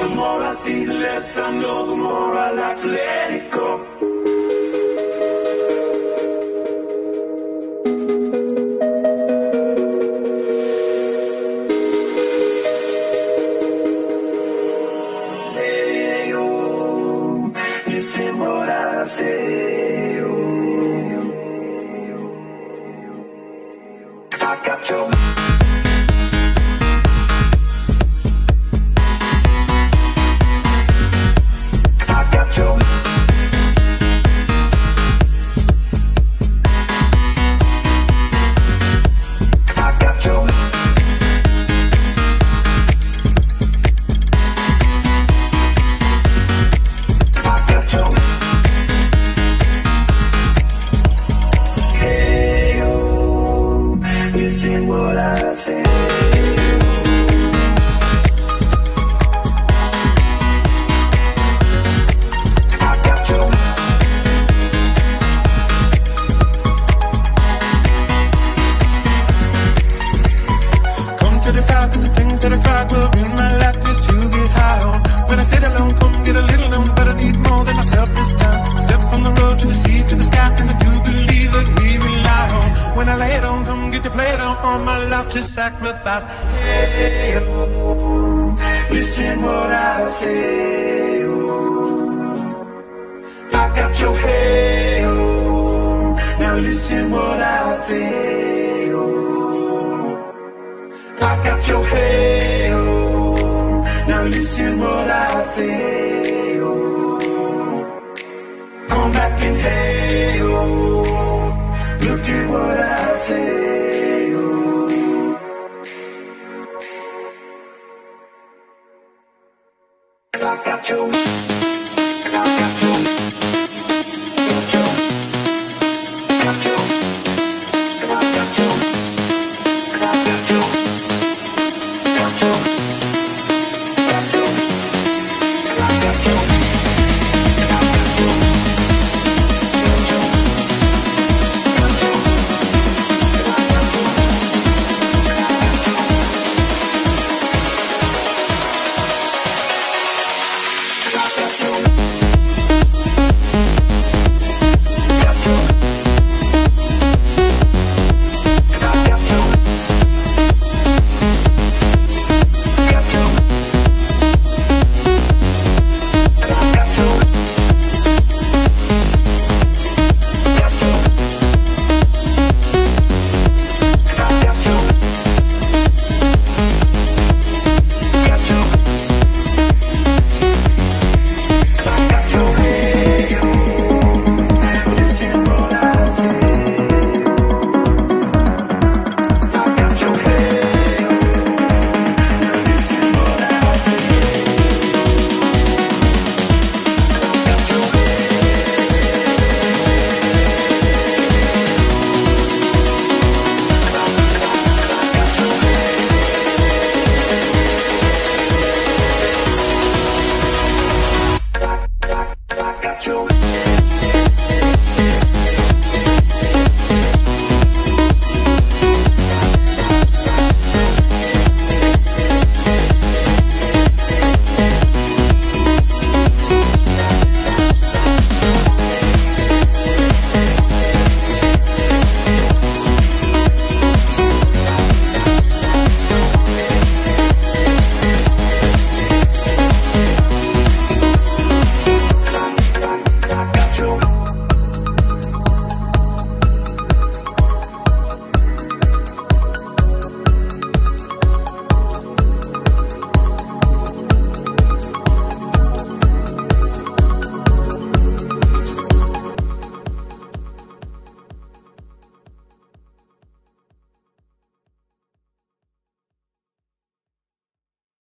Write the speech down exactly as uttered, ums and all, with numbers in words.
The more I see, the less I know, the more I like to let it go. Hey, oh, listen what I say, oh. I got your listen what I say. I got your come to the south, and the things that I tried will in my life just to get high on. When I sit alone, come get a little known, but I need more than myself this time. Step from the road to the sea to the sky, and I do believe that we rely on. When I lay it on, come get to play it on, all my life to sacrifice. Hey, oh, listen what I say, oh. I got your hey, oh, now listen what I say, oh. I got your hey, oh, now listen what I say, oh. Come back and hey, oh, look at what I say, oh. I got your